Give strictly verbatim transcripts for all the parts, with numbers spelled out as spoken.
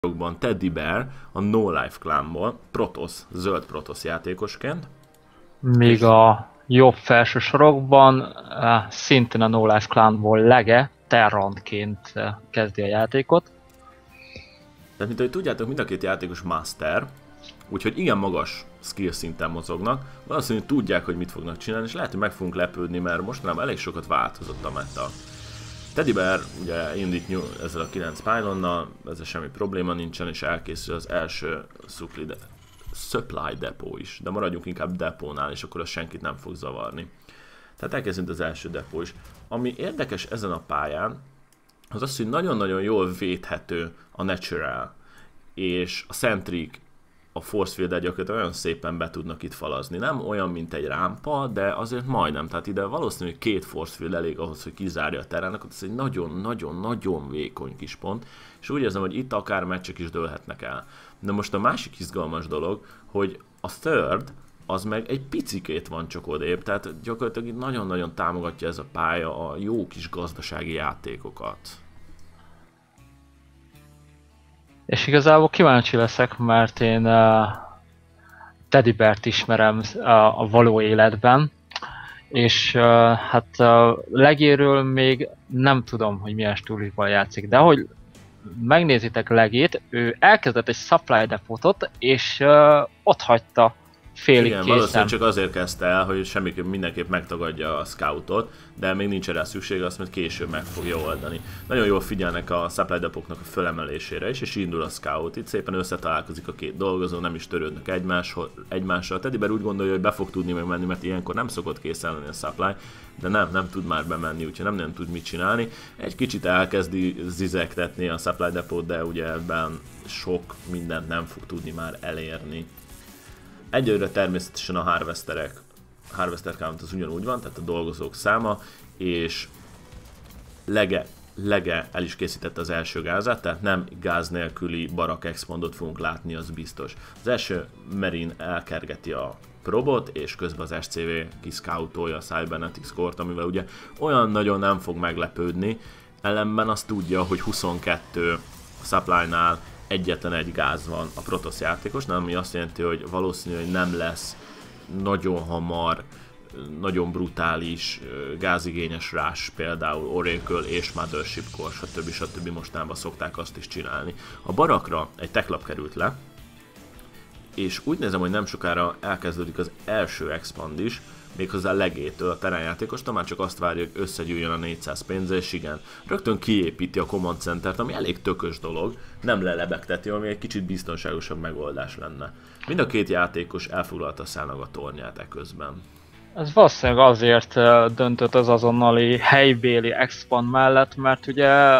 Teddy Bear a No Life Clanból, Protoss, zöld Protoss játékosként. Míg a jobb felső sorokban uh, szintén a No Life Clanból Lege Terrantként uh, kezdi a játékot. Tehát mint ahogy tudjátok, mind a két játékos master, úgyhogy igen magas skill szinten mozognak, valószínűleg tudják, hogy mit fognak csinálni, és lehet, hogy meg fogunk lepődni, mert mostanában elég sokat változott a meta. Teddy Bear ugye indít ezzel a kilenc pylonnal, ezzel semmi probléma nincsen, és elkészül az első supply, de supply depot is, de maradjunk inkább depónál, és akkor az senkit nem fog zavarni. Tehát elkezdődött az első depó is. Ami érdekes ezen a pályán, az az, hogy nagyon-nagyon jól védhető a natural, és a centric, a force field-el gyakorlatilag olyan szépen be tudnak itt falazni. Nem olyan, mint egy rámpa, de azért majdnem. Tehát ide valószínűleg két force field elég ahhoz, hogy kizárja a terránokat. Ez egy nagyon-nagyon-nagyon vékony kis pont, és úgy érzem, hogy itt akár meccsek is dőlhetnek el. De most a másik izgalmas dolog, hogy a third, az meg egy picikét van csak odébb, tehát gyakorlatilag itt nagyon-nagyon támogatja ez a pálya a jó kis gazdasági játékokat. És igazából kíváncsi leszek, mert én uh, Teddy Beart ismerem uh, a való életben, és uh, hát uh, Legéről még nem tudom, hogy milyen stúlisban játszik, de ahogy megnézitek Legét, ő elkezdett egy supply depotot, és uh, ott hagyta félig Igen, készen. valószínűleg csak azért kezdte el, hogy semmiképp mindenképp megtagadja a scoutot, de még nincs rá szüksége, azt majd később meg fogja oldani. Nagyon jól figyelnek a supply depoknak a fölemelésére is, és indul a scout. Itt szépen összetalálkozik a két dolgozó, nem is törődnek egymás, egymással. Teddy Bear úgy gondolja, hogy be fog tudni megmenni, mert ilyenkor nem szokott készen lenni a supply, de nem, nem tud már bemenni, úgyhogy nem, nem tud mit csinálni. Egy kicsit elkezdi zizektetni a supply depot, de ugye ebben sok mindent nem fog tudni már elérni. Egyelőre természetesen a harvesterek, harvester count az ugyanúgy van, tehát a dolgozók száma, és Lege, Lege el is készítette az első gázát, tehát nem gáz nélküli barak expandot fogunk látni, az biztos. Az első Marine elkergeti a probot, és közben az es cé vé kiscoutolja a Cybernetics Core-t, amivel ugye olyan nagyon nem fog meglepődni, ellenben azt tudja, hogy huszonkettő a supply-nál egyetlen egy gáz van a Protoss játékosnál, ami azt jelenti, hogy valószínű, hogy nem lesz nagyon hamar, nagyon brutális, gázigényes rush, például Oracle és Mothership Core, stb. stb. Mostanában szokták azt is csinálni. A barakra egy techlap került le, és úgy nézem, hogy nem sokára elkezdődik az első expand is, méghozzá Legétől, a teránjátékostól, már csak azt várja, hogy összegyűjjön a négyszáz pénze, és igen, rögtön kiépíti a command centert, ami elég tökös dolog, nem lelebegteti, ami egy kicsit biztonságosabb megoldás lenne. Mind a két játékos elfoglalta szállnak a tornyát eközben. Ez valószínűleg azért döntött az azonnali helybéli expand mellett, mert ugye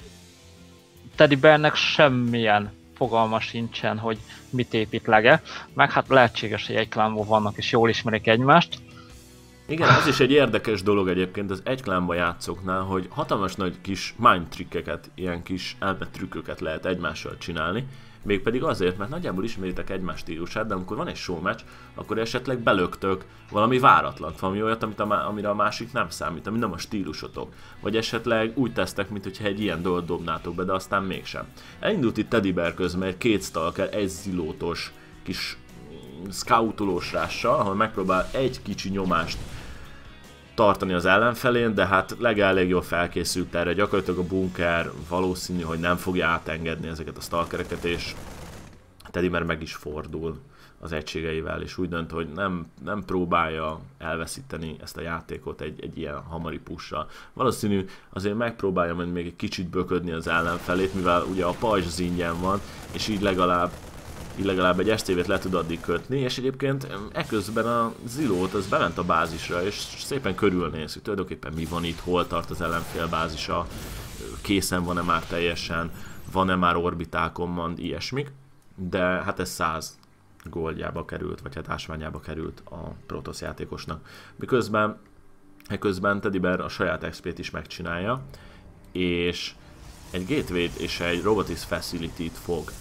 Teddy Bearnek semmilyen fogalma sincsen, hogy mit épít Lege, meg hát lehetséges, hogy egy klánból vannak és jól ismerik egymást. Igen, az is egy érdekes dolog egyébként az egy klánba játszóknál, hogy hatalmas nagy kis mind trikkeket, ilyen kis elmetrükköket lehet egymással csinálni, mégpedig azért, mert nagyjából ismeritek egymás stílusát, de amikor van egy show match, akkor esetleg belöktök valami váratlan, valami olyat, amit a, amire a másik nem számít, ami nem a stílusotok. Vagy esetleg úgy tesztek, mintha egy ilyen dolgot dobnátok be, de aztán mégsem. Elindult itt Teddy Bear közben egy két stalker, egy zilótos kis scoutolós rással, ahol megpróbál egy kicsi nyomást tartani az ellenfelén, de hát Lege elég jól felkészült erre, gyakorlatilag a bunker valószínű, hogy nem fogja átengedni ezeket a stalkereket, és Teddy Bear meg is fordul az egységeivel, és úgy dönt, hogy nem, nem próbálja elveszíteni ezt a játékot egy, egy ilyen hamari pushsal. Valószínű azért megpróbálja majd még egy kicsit böködni az ellenfelét, mivel ugye a pajzs az ingyen van, és így legalább így legalább egy es cé vét le tud addig kötni, és egyébként eközben a Zilót az bement a bázisra, és szépen körülnéz, hogy tulajdonképpen mi van itt, hol tart az ellenfél bázisa, készen van-e már teljesen, van-e már orbital command, ilyesmik, de hát ez száz goldjába került, vagy hát ásványába került a Protoss játékosnak. Miközben eközben Teddy Bear a saját exp t is megcsinálja, és egy gateway-t és egy robotics facility-t fog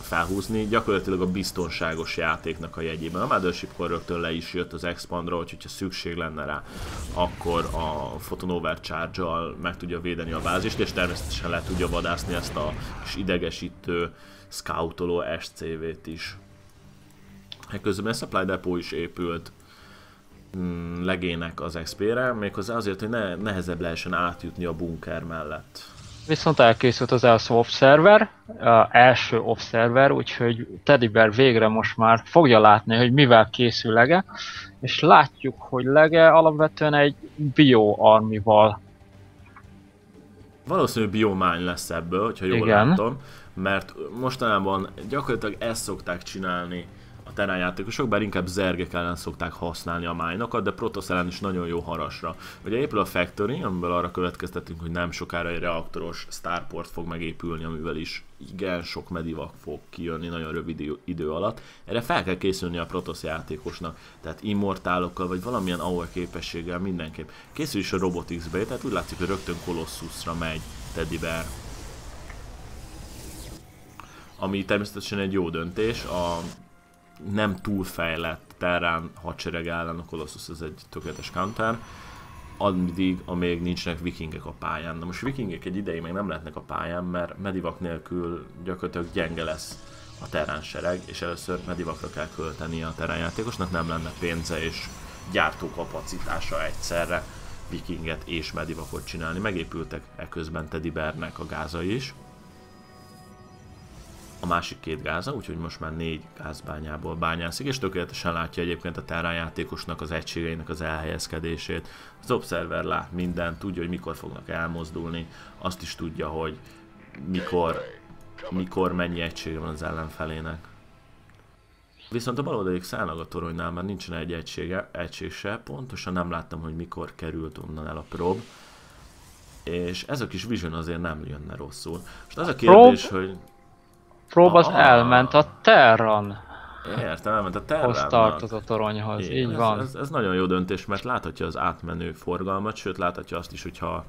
felhúzni, gyakorlatilag a biztonságos játéknak a jegyében. A Mothership Core rögtön le is jött az Expandról, hogyha szükség lenne rá, akkor a Photon Overcharge-al meg tudja védeni a bázist, és természetesen le tudja vadászni ezt a kis idegesítő, scoutoló es cé vét is. Ekközben a Supply Depot is épült mm, legének az exp re, méghozzá azért, hogy ne, nehezebb lehessen átjutni a bunker mellett. Viszont elkészült az első observer, az első observer, úgyhogy Teddy Bear végre most már fogja látni, hogy mivel készül Lege, és látjuk, hogy Lege alapvetően egy bio-armival. Valószínűleg biomány lesz ebből, hogyha jól Igen. látom, mert mostanában gyakorlatilag ezt szokták csinálni a Terran játékosok, bár inkább zergek ellen szokták használni a májnokat, de Protoss ellen is nagyon jó harasra. Ugye épül a Factory, amiből arra következtetünk, hogy nem sokára egy reaktoros Starport fog megépülni, amivel is igen sok medivak fog kijönni nagyon rövid idő alatt. Erre fel kell készülni a Protoss játékosnak, tehát immortálokkal vagy valamilyen hour képességgel mindenképp. Készül is a Robotics-be, tehát úgy látszik, hogy rögtön Colossusra megy Teddy Bear. Ami természetesen egy jó döntés, a nem túlfejlett Terran hadsereg ellen a Colossus ez egy tökéletes counter, addig, amíg nincsenek vikingek a pályán. Na most vikingek egy ideig még nem lehetnek a pályán, mert medivak nélkül gyakorlatilag gyenge lesz a Terran sereg, és először medivakra kell költeni a Terran játékosnak, nem lenne pénze és gyártókapacitása egyszerre vikinget és medivakot csinálni. Megépültek eközben Teddy Bearnek a gázai is. A másik két gáza, úgyhogy most már négy gázbányából bányászik, és tökéletesen látja egyébként a Terran játékosnak az egységeinek az elhelyezkedését. Az Observer lát mindent, tudja, hogy mikor fognak elmozdulni, azt is tudja, hogy mikor, mikor mennyi egysége van az ellenfelének. Viszont a baloldalig szállnak a toronynál már nincsen egy egysége, egység se, pontosan nem láttam, hogy mikor került onnan el a prob. És ez a kis vision azért nem jönne rosszul. Most az a kérdés, prob? hogy... Prob az ah, elment a Terran. Értem, elment a Terrannak. Hoz tartott a toronyhoz, igen, így ez, van. Ez, ez nagyon jó döntés, mert láthatja az átmenő forgalmat, sőt láthatja azt is, hogyha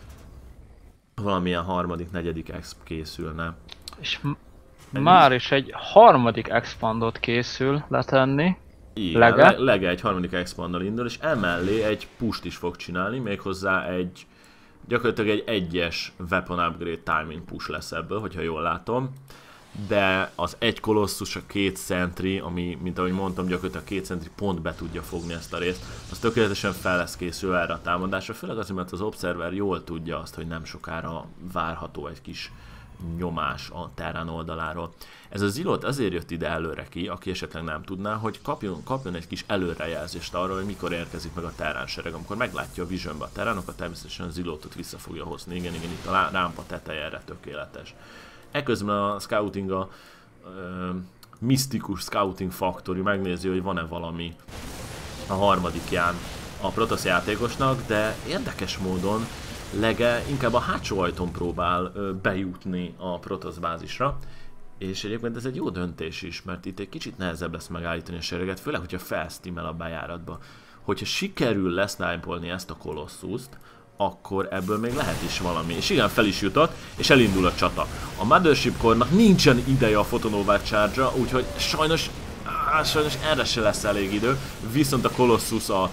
valamilyen harmadik, negyedik exp készülne. És már is egy harmadik expandot készül letenni. Igen, Lege. Lege egy harmadik expandal indul, és emellé egy pusht is fog csinálni, méghozzá egy gyakorlatilag egy egyes weapon upgrade timing push lesz ebből, hogyha jól látom. De az egy Colossus, a két Sentry, ami, mint ahogy mondtam, gyakorlatilag a két Sentry pont be tudja fogni ezt a részt, az tökéletesen fel lesz készül erre a támadásra, főleg azért, mert az Observer jól tudja azt, hogy nem sokára várható egy kis nyomás a Terran oldaláról. Ez a Zilot azért jött ide előre ki, aki esetleg nem tudná, hogy kapjon, kapjon egy kis előrejelzést arról, hogy mikor érkezik meg a Terran sereg. Amikor meglátja a Visionbe a Terranokat, természetesen a Zilotot vissza fogja hozni. Igen, igen, itt a rámpa teteje erre tökéletes. Ekközben a scouting, a ö, misztikus scouting factory megnézi, hogy van-e valami a harmadikján a Protoss játékosnak, de érdekes módon Lege inkább a hátsó ajtón próbál ö, bejutni a Protoss bázisra, és egyébként ez egy jó döntés is, mert itt egy kicsit nehezebb lesz megállítani a sereget, főleg, hogyha felsztimmel a bejáratba. Hogyha sikerül lesznájpolni ezt a Colossust, akkor ebből még lehet is valami. És igen, fel is jutott, és elindul a csata. A Mothership Core-nak nincsen ideje a Photon Overcharge-ra, úgyhogy sajnos, á, sajnos erre se lesz elég idő, viszont a Colossus a,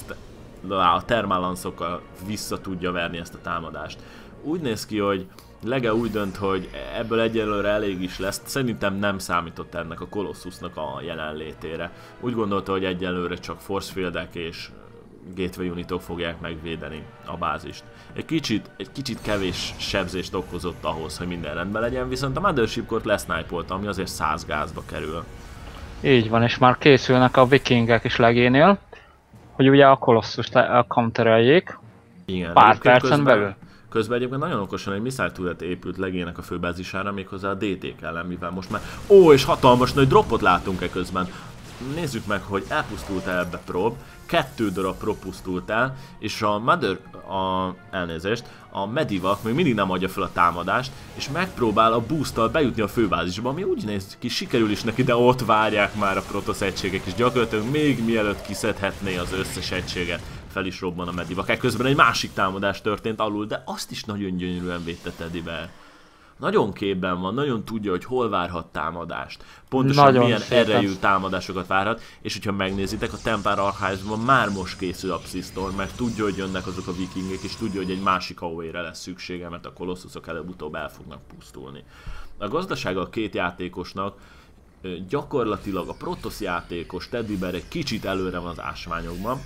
a Thermalanszokkal vissza tudja verni ezt a támadást. Úgy néz ki, hogy Lege úgy dönt, hogy ebből egyelőre elég is lesz, szerintem nem számított ennek a Colossusnak a jelenlétére. Úgy gondolta, hogy egyelőre csak force fieldek és gateway unitok fogják megvédeni a bázist. Egy kicsit, egy kicsit kevés sebzést okozott ahhoz, hogy minden rendben legyen, viszont a Mothership Core-t lesznájpolta, ami azért száz gázba kerül. Így van, és már készülnek a vikingek is Legénél, hogy ugye a Colossust countereljék pár percen közben, belül. Közben egyébként nagyon okosan egy missile turret épült Legének a főbázisára, méghozzá a dé té-k ellen, mivel most már... Ó, és hatalmas nagy dropot látunk-e közben. Nézzük meg, hogy elpusztult-e ebbe prob, kettő darab prob pusztult el, és a Mother, a, elnézést, a Medivak még mindig nem adja fel a támadást, és megpróbál a boosttal bejutni a főbázisba, ami úgy néz ki, sikerül is neki, de ott várják már a Protoss egységek, és gyakorlatilag még mielőtt kiszedhetné az összes egységet, fel is robban a Medivak. Ekközben egy másik támadás történt alul, de azt is nagyon gyönyörűen védte Teddy Bear. nagyon képben van, nagyon tudja, hogy hol várhat támadást. Pontosan nagyon milyen szépen. erejű támadásokat várhat, és hogyha megnézitek, a Templar Archives-ban már most készül a Psystorm, mert tudja, hogy jönnek azok a vikingek, és tudja, hogy egy másik á o é-re lesz szüksége, mert a kolosszusok előbb-utóbb el fognak pusztulni. A gazdasága a két játékosnak gyakorlatilag a Protoss játékos Teddy Bear egy kicsit előre van az ásványokban,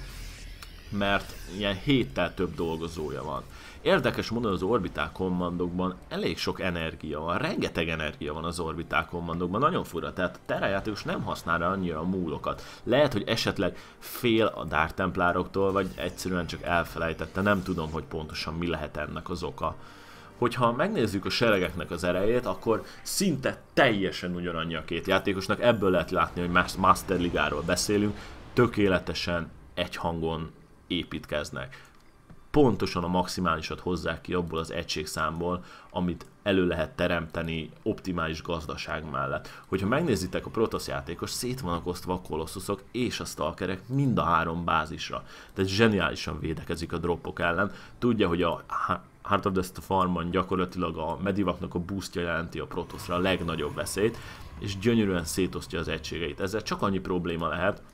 mert ilyen héttel több dolgozója van. Érdekes módon az Orbital Commandokban elég sok energia van, rengeteg energia van az Orbital Commandokban, nagyon fura, tehát a Terra játékos nem használja annyira a múlokat. Lehet, hogy esetleg fél a Dark Templároktól, vagy egyszerűen csak elfelejtette, nem tudom, hogy pontosan mi lehet ennek az oka. Hogyha megnézzük a seregeknek az erejét, akkor szinte teljesen ugyanannyi a két játékosnak, ebből lehet látni, hogy Master Ligáról beszélünk, tökéletesen egy hangon építkeznek. Pontosan a maximálisat hozzák ki abból az egységszámból, amit elő lehet teremteni optimális gazdaság mellett. Hogyha megnézitek a Protoss játékos, szét vannak osztva a kolosszusok és a stalkerek mind a három bázisra. Tehát zseniálisan védekezik a droppok ellen. Tudja, hogy a Heart of the Farmon gyakorlatilag a medivaknak a boostja jelenti a Protossra a legnagyobb veszélyt, és gyönyörűen szétosztja az egységeit. Ezzel csak annyi probléma lehet,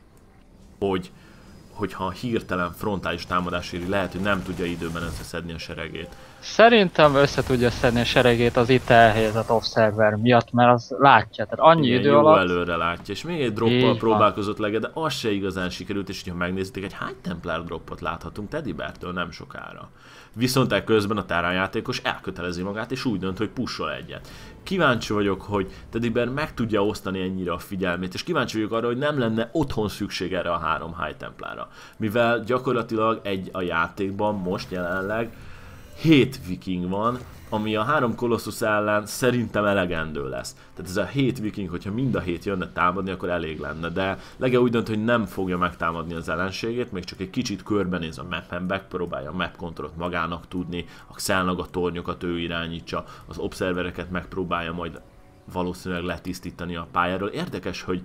hogy hogyha hirtelen frontális támadás éri, lehet, hogy nem tudja időben összeszedni a seregét. Szerintem össze tudja szedni a seregét az itt elhelyezett Observer miatt, mert az látja, tehát annyi igen, idő jó alatt... előre látja, és még egy droppal próbálkozott lege, de az se igazán sikerült, és ha megnézitek, egy High Templar droppot láthatunk Teddy Beartől nem sokára. Viszont ekközben a Terran játékos elkötelezi magát, és úgy dönt, hogy pushol egyet. Kíváncsi vagyok, hogy Teddy Bear meg tudja osztani ennyire a figyelmét, és kíváncsi vagyok arra, hogy nem lenne otthon szükség erre a három High Templarra. Mivel gyakorlatilag egy a játékban most jelenleg hét viking van, ami a három kolosszus ellen szerintem elegendő lesz. Tehát ez a hét viking, hogyha mind a hét jönne támadni, akkor elég lenne, de Lege úgy dönt, hogy nem fogja megtámadni az ellenségét, még csak egy kicsit körbenéz a mappen, megpróbálja a map controlt magának tudni, a Xelnaga tornyokat ő irányítsa, az observereket megpróbálja majd valószínűleg letisztítani a pályáról. Érdekes, hogy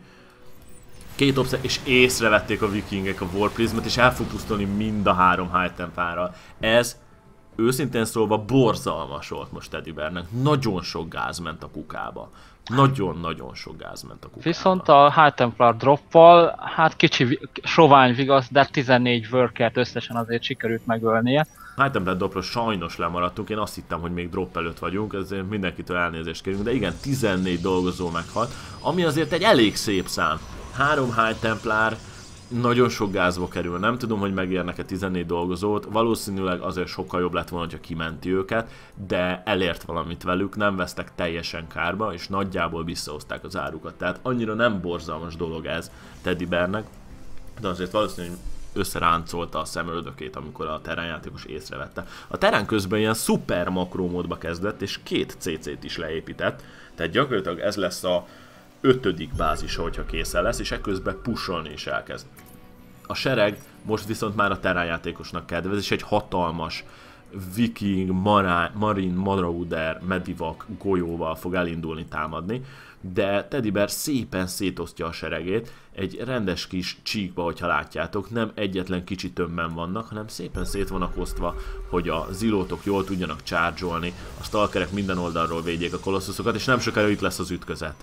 két observer, és észrevették a vikingek a Warprismet, és el fog pusztulni mind a három High Templárral. Ez őszintén szólva borzalmas volt most Teddy Bearnek. Nagyon sok gáz ment a kukába. Nagyon-nagyon sok gáz ment a kukába. Viszont a High Templar droppal, hát kicsi sovány vigasz, de tizennégy workert összesen azért sikerült megölnie. High Templar dropról sajnos lemaradtunk, én azt hittem, hogy még drop előtt vagyunk, ezért mindenkitől elnézést kérünk, de igen, tizennégy dolgozó meghalt, ami azért egy elég szép szám. Három High Templar nagyon sok gázba kerül, nem tudom, hogy megérnek-e tizennégy dolgozót, valószínűleg azért sokkal jobb lett volna, hogyha kimenti őket, de elért valamit velük, nem vesztek teljesen kárba, és nagyjából visszahozták az árukat, tehát annyira nem borzalmas dolog ez Teddy Bearnek, de azért valószínűleg összeráncolta a szemöldökét, amikor a Terran játékos észrevette. A Terran közben ilyen szuper makró módba kezdett, és két cé cét is leépített, tehát gyakorlatilag ez lesz a ötödik bázisa, hogyha készen lesz, és ekközben pusolni is elkezd. A sereg most viszont már a Terran játékosnak kedvez, és egy hatalmas viking, mará, marin, marauder, medivak golyóval fog elindulni támadni, de Teddy Bear szépen szétosztja a seregét, egy rendes kis csíkba, hogyha látjátok, nem egyetlen kicsi tömbben vannak, hanem szépen szét vannak osztva, hogy a zilótok jól tudjanak charge-olni, a stalkerek minden oldalról védjék a kolosszusokat, és nem sokára itt lesz az ütközet.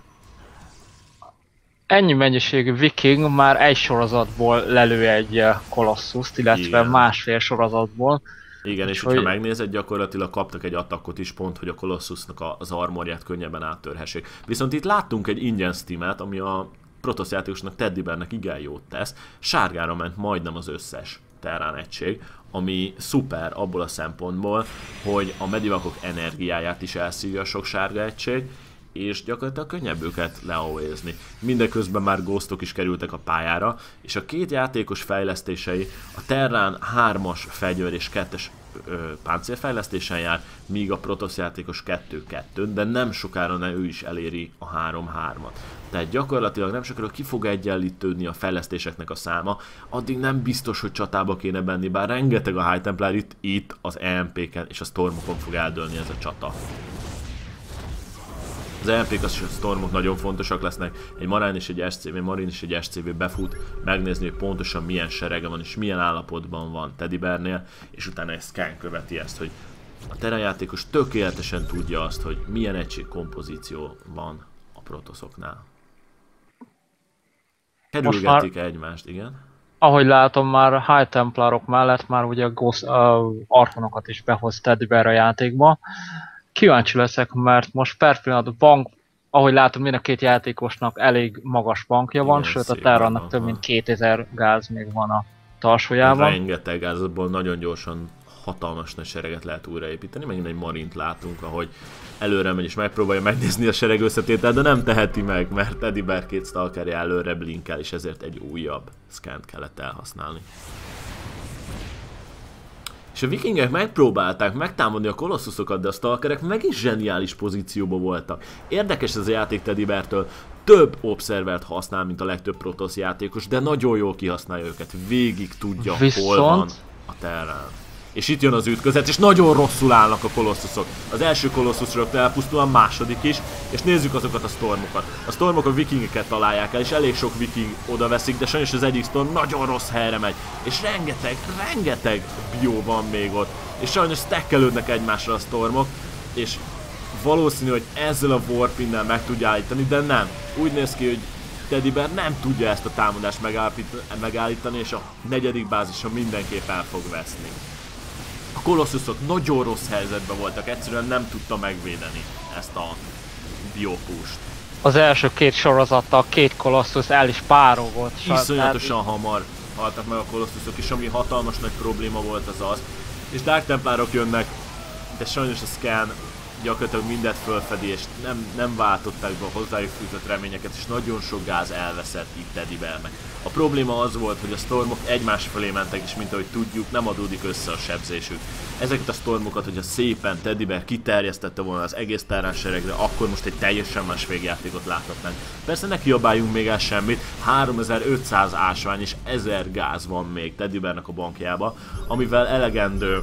Ennyi mennyiségű viking már egy sorozatból lelő egy kolosszuszt, illetve igen, másfél sorozatból. Igen, és, és hogyha hogy... megnézed, gyakorlatilag kaptak egy attackot is pont, hogy a kolosszusnak az armorját könnyebben áttörhessék. Viszont itt láttunk egy ingyen steamet, ami a Protoss játékosnak, Teddy Bearnek igen jót tesz. Sárgára ment majdnem az összes Terran egység, ami szuper abból a szempontból, hogy a medivakok energiáját is elszívja a sok sárga egység, és gyakorlatilag könnyebb őket leaóézni. Mindeközben már ghostok is kerültek a pályára, és a két játékos fejlesztései a Terran hármas fegyver és kettes páncélfejlesztésen jár, míg a Protoss játékos kettő kettő, de nem sokára ne ő is eléri a három hármat. Tehát gyakorlatilag nem sokára ki fog egyenlítődni a fejlesztéseknek a száma, addig nem biztos, hogy csatába kéne benni, bár rengeteg a High Templar itt, itt az E M P-ken és a Stormokon fog eldőlni ez a csata. Az E M P-k és a Stormok nagyon fontosak lesznek, egy Marine és egy es cé vé, Marine és egy es cé vé befut, megnézni, hogy pontosan milyen serege van és milyen állapotban van Teddy Bearnél, és utána egy scan követi ezt, hogy A Terra játékos tökéletesen tudja azt, hogy milyen egység kompozíció van a protoszoknál. Kerülgetik már... egymást, igen. Ahogy látom, már High Templarok mellett már ugye Ghost, uh, Archonokat is behoz Teddy Bear a játékba. Kíváncsi leszek, mert most per pillanat bank, ahogy látom, mind a két játékosnak elég magas bankja van, igen, sőt a Terrannak több mint kétezer gáz még van a tarsójában. Rengeteg gáz, abból nagyon gyorsan hatalmas nagy sereget lehet újraépíteni, megint egy marint látunk, ahogy előre megy és megpróbálja megnézni a sereg összetételt, de nem teheti meg, mert Teddy Bear két stalkerje előre blinkel, és ezért egy újabb scant kellett elhasználni. És a vikingek megpróbálták megtámadni a kolosszuszokat, de a stalkerek megint zseniális pozícióban voltak. Érdekes ez a játék Teddy Beartől, több observert használ, mint a legtöbb protosz játékos, de nagyon jól kihasználja őket, végig tudja, Viszont... hol van a terrán. És itt jön az ütközet, és nagyon rosszul állnak a kolosszusok. Az első kolosszus rögtön elpusztul, a második is, és nézzük azokat a stormokat. A stormok a vikingeket találják el, és elég sok viking oda veszik, de sajnos az egyik storm nagyon rossz helyre megy. És rengeteg, rengeteg bió van még ott. És sajnos stackelődnek egymásra a stormok, és valószínű, hogy ezzel a warpinnel meg tudja állítani, de nem. Úgy néz ki, hogy Teddy Bear nem tudja ezt a támadást megállítani, és a negyedik bázison mindenképp el fog veszni. A kolosszusok nagyon rossz helyzetben voltak, egyszerűen nem tudta megvédeni ezt a biopust. Az első két sorozattal két kolosszus el is párolgott. Iszonyatosan hamar haltak meg a kolosszusok, és ami hatalmas nagy probléma volt az az. És Dark Templárok jönnek, de sajnos a scan gyakorlatilag mindent fölfedi, és nem, nem váltották be a hozzájuk fűzött reményeket, és nagyon sok gáz elveszett itt Teddy Bearnek. A probléma az volt, hogy a stormok egymás felé mentek, és mint ahogy tudjuk, nem adódik össze a sebzésük. Ezeket a stormokat, hogyha szépen Teddy Bear kiterjesztette volna az egész terrán seregre, akkor most egy teljesen más végjátékot láthatnánk. Persze ne kiabáljunk még el semmit, háromezer-ötszáz ásvány és ezer gáz van még Teddy Bearnek a bankjába, amivel elegendő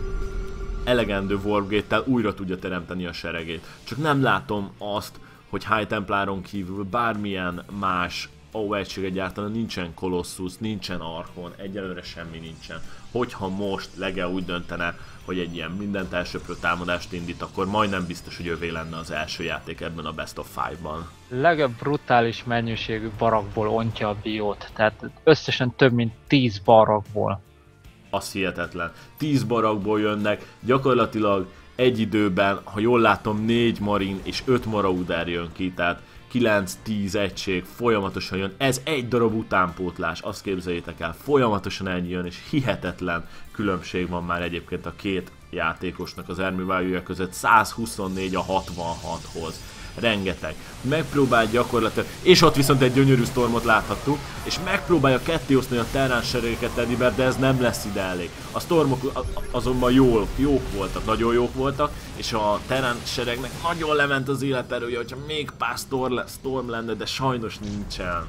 elegendő Warpgate-tel újra tudja teremteni a seregét. Csak nem látom azt, hogy High Templáron kívül bármilyen más ó egység egyáltalán nincsen Colossus, nincsen Archon, egyelőre semmi nincsen. Hogyha most Lege úgy döntene, hogy egy ilyen mindent elsöprő támadást indít, akkor majdnem biztos, hogy övé lenne az első játék ebben a Best of Five-ban. Lege brutális mennyiségű barakból ontja a biót, tehát összesen több mint tíz barakból. Az hihetetlen. tíz barakból jönnek, gyakorlatilag egy időben, ha jól látom, négy marin és öt marauder jön ki, tehát kilenc-tíz egység folyamatosan jön. Ez egy darab utánpótlás, azt képzeljétek el, folyamatosan ennyi jön, és hihetetlen különbség van már egyébként a két játékosnak az army value-ja között, száz huszonnégy a hatvanhathoz. Rengeteg. Megpróbál gyakorlatilag, és ott viszont egy gyönyörű stormot láthattuk, és megpróbálja kettéosztani a terrán seregeket Teddy Bear, de ez nem lesz ide elég. A stormok azonban jól, jók voltak, nagyon jók voltak, és a terrán seregnek nagyon lement az életerője, hogyha még pár storm lenne, de sajnos nincsen.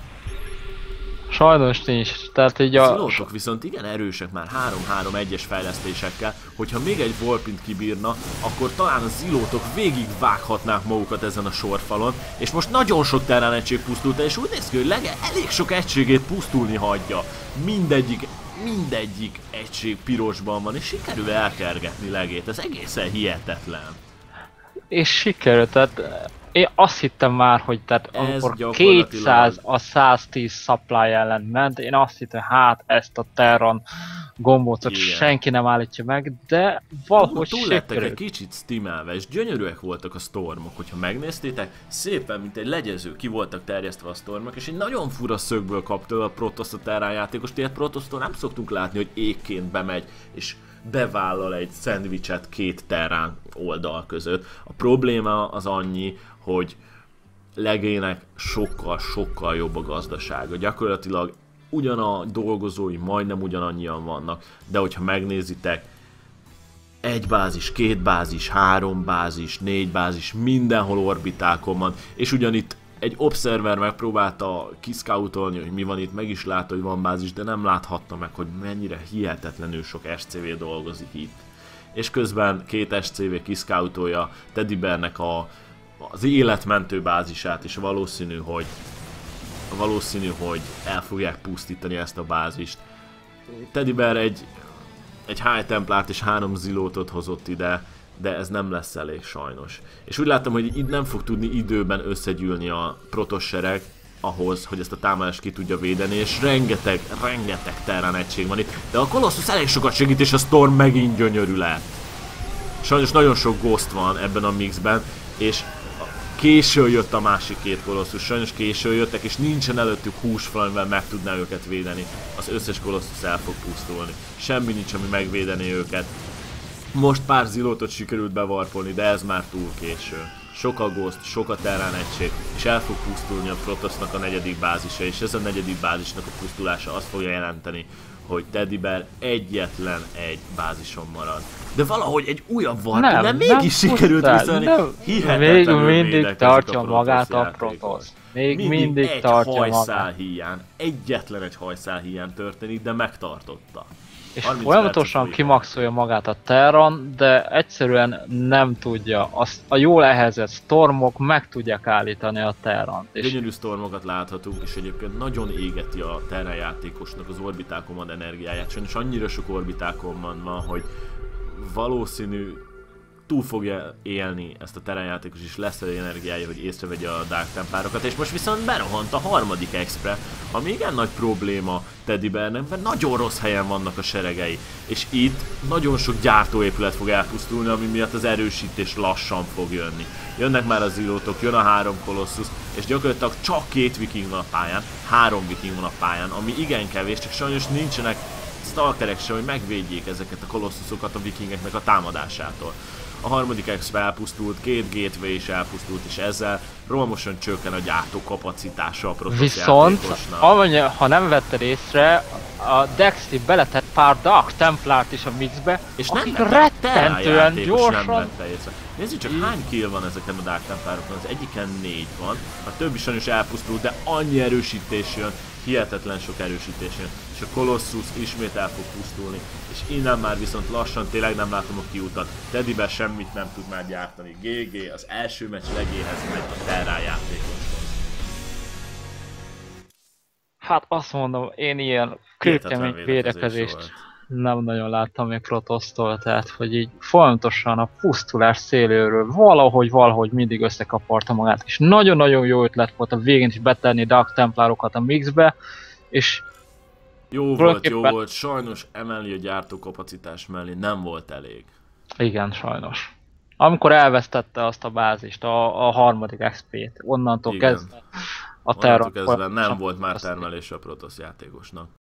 Sajnos nincs, tehát így a... A zilótok viszont igen erősek már három-három egyes fejlesztésekkel, hogyha még egy warpint kibírna, akkor talán a zilótok végig vághatnák magukat ezen a sorfalon, és most nagyon sok terrán egység pusztult el, és úgy néz ki, hogy Lege elég sok egységét pusztulni hagyja. Mindegyik, mindegyik egység pirosban van, és sikerül elkergetni Legét, ez egészen hihetetlen. És sikerült, tehát... Én azt hittem már, hogy tehát amikor kétszáz a száztíz supply ellen ment, én azt hittem, hát ezt a Terran gombócot senki nem állítja meg, de valahogy túl, túl lettek egy kicsit stimelve, és gyönyörűek voltak a stormok, hogyha megnéztétek, szépen, mint egy legyező, ki voltak terjesztve a stormok, és egy nagyon fura szögből kapta a Protoss a Terran játékost, ilyet Protoss-tól nem szoktunk látni, hogy égként bemegy, és bevállal egy szendvicset két Terran oldal között. A probléma az annyi, hogy Legének sokkal-sokkal jobb a gazdasága. Gyakorlatilag ugyan a dolgozói majdnem ugyanannyian vannak, de hogyha megnézitek, egy bázis, két bázis, három bázis, négy bázis, mindenhol orbitákon van, és ugyanitt egy observer megpróbálta kiszkautolni, hogy mi van itt, meg is látta, hogy van bázis, de nem láthatta meg, hogy mennyire hihetetlenül sok es cé vé dolgozik itt. És közben két es cé vé kiszkautolja Teddy Bearnek a az életmentő bázisát, és valószínű, hogy valószínű, hogy el fogják pusztítani ezt a bázist. Teddy Bear egy, egy High Templárt és három zilótot hozott ide, de ez nem lesz elég sajnos. És úgy láttam, hogy itt nem fog tudni időben összegyűlni a Protoss sereg ahhoz, hogy ezt a támadást ki tudja védeni, és rengeteg, rengeteg Terran egység van itt, de a Colossus elég sokat segít, és a Storm megint gyönyörű lett. Sajnos nagyon sok Ghost van ebben a mixben, és későn jött a másik két Colossus, sajnos későn jöttek, és nincsen előttük húsfal, amivel meg tudná őket védeni. Az összes Colossus el fog pusztulni. Semmi nincs, ami megvédeni őket. Most pár zilótot sikerült bevarpolni, de ez már túl késő. Sok a Ghost, sok a Terran egység, és el fog pusztulni a Protossnak a negyedik bázisa, és ez a negyedik bázisnak a pusztulása azt fogja jelenteni, hogy Teddy Bear egyetlen egy bázison marad. De valahogy egy újabb varpon, nem, nem mégis sikerült viszont hihetetlenül még mindig tartja magát a Protoss. Még mindig, mindig egy tartja hajszál magát. Hiány, egyetlen egy hajszál hiány történik, de megtartotta. És folyamatosan kimaxolja magát a Terran, de egyszerűen nem tudja. Azt a jól ehezett Stormok meg tudják állítani a Terrant. Gyönyörű Stormokat láthatunk, és egyébként nagyon égeti a Terran játékosnak az orbitákon energiáját. Sajnos annyira sok orbitákon van, hogy valószínű túl fogja élni ezt a Terran játékos, és lesz egy energiája, hogy észrevegye a Dark Templárokat, és most viszont berohant a harmadik expre, ami igen nagy probléma Teddy Bearnek, mert nagyon rossz helyen vannak a seregei, és itt nagyon sok gyártóépület fog elpusztulni, ami miatt az erősítés lassan fog jönni. Jönnek már az zilótok, jön a három Colossus, és gyakorlatilag csak két viking van a pályán, három viking van a pályán, ami igen kevés, csak sajnos nincsenek stalkerek sem, hogy megvédjék ezeket a Colossusokat a vikingeknek a támadásától. A harmadik exp elpusztult, két gateway is elpusztult, és ezzel rohamosan csökken a gyártó kapacitása a Protoss Viszont, játékosnak. ha nem vetted észre, a Dexty beletett pár Dark Templárt is a mixbe, és akik nem rettentően gyorsan... Nem vette észre. Nézzük csak, hány kill van ezeken a Dark Templárokon, az egyiken négy van, a többi sajnos elpusztult, de annyi erősítés jön, hihetetlen sok erősítés jön, és a Colossus ismét el fog pusztulni, és innen már viszont lassan tényleg nem látom a kiutat. Teddy Bear semmit nem tud már gyártani. gé gé, az első meccs legéhez megy a Terran játékoshoz. Hát azt mondom, én ilyen kőkemény védekezést nem nagyon láttam még Protossztól, tehát hogy így folyamatosan a pusztulás széléről valahogy, valahogy mindig összekaparta magát, és nagyon-nagyon jó ötlet volt a végén is betenni Dark Templárokat a mixbe, és jó volt, jó volt, sajnos emelni a gyártókapacitás mellé nem volt elég. Igen, sajnos. Amikor elvesztette azt a bázist, a, a harmadik exp t, onnantól igen. kezdve a Terran... Onnantól kezdve nem volt már termelés a Protoss játékosnak.